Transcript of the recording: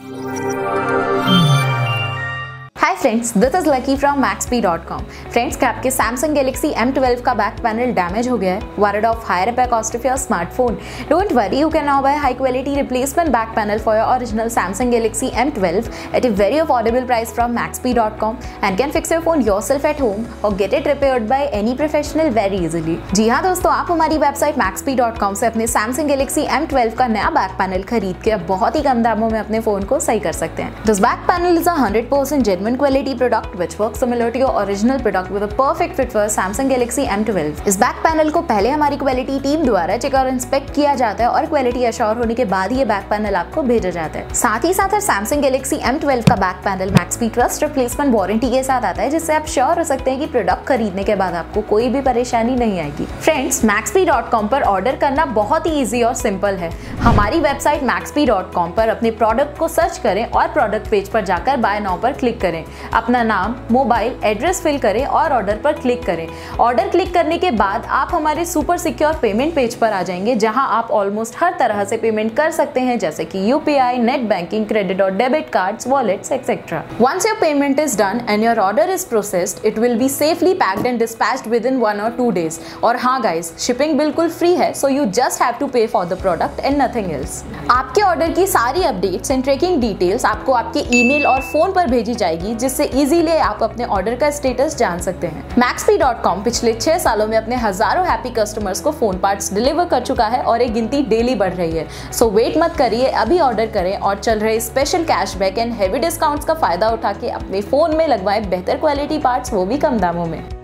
Hi friends, this is Lucky from maxp.com। Friends, क्या आपके Samsung Galaxy M12 का back panel damage हो गया है? Worried of high repair cost of your smartphone? Don't worry, you can now buy high quality replacement back panel for your original Samsung Galaxy M12 at a very affordable price from maxp.com and can fix your phone yourself at home or get it repaired by any professional very easily। जी हाँ दोस्तों, आप हमारी website maxp.com से अपने Samsung Galaxy M12 का नया back panel खरीद के बहुत ही कम दामों में अपने फोन को सही कर सकते हैं। This back panel is a 100% genuine quality product which works similar to your original product with a perfect fit for Samsung Galaxy M12। इस बैक पैनल को पहले हमारी क्वालिटी टीम द्वारा चेक और इंस्पेक्ट किया जाता है और क्वालिटी अश्योर होने के बाद ये बैक पैनल आपको भेजा जाता है। साथ ही साथ Samsung Galaxy M12 का back panel Maxp trust replacement warranty के साथ आता है, जिससे आप श्योर हो सकते हैं कि प्रोडक्ट खरीदने के बाद आपको कोई भी परेशानी नहीं आएगी। फ्रेंड्स, maxp.com पर ऑर्डर करना बहुत ही ईजी और सिंपल है। हमारी वेबसाइट maxp.com पर अपने प्रोडक्ट को सर्च करें और प्रोडक्ट पेज पर जाकर बाय नाउ पर क्लिक करें। अपना नाम, मोबाइल एड्रेस फिल करें और ऑर्डर पर क्लिक करें। ऑर्डर क्लिक करने के बाद आप हमारे सुपर सिक्योर पेमेंट पेज पर आ जाएंगे, जहां आप ऑलमोस्ट हर तरह से पेमेंट कर सकते हैं, जैसे कि यूपीआई, नेट बैंकिंग, क्रेडिट और debit cards, wallets etcetera. Once your payment is done and your order is processed, it will be safely packed and dispatched within 1 or 2 days। और हाँ गाइस, शिपिंग बिल्कुल free है, so you just have to pay for the product and nothing else. आपके order की सारी updates and tracking details आपको आपके email और फोन पर भेजी जाएगी, जिससे इजीली आप अपने ऑर्डर का स्टेटस जान सकते हैं। maxp.com पिछले 6 सालों में अपने हजारों हैप्पी कस्टमर्स को फोन पार्ट्स डिलीवर कर चुका है और एक गिनती डेली बढ़ रही है। सो वेट मत करिए, अभी ऑर्डर करें और चल रहे special cashback and heavy discounts का फायदा उठा के अपने फोन में लगवाएं बेहतर क्वालिटी पार्ट्स, वो भी कम दामों में।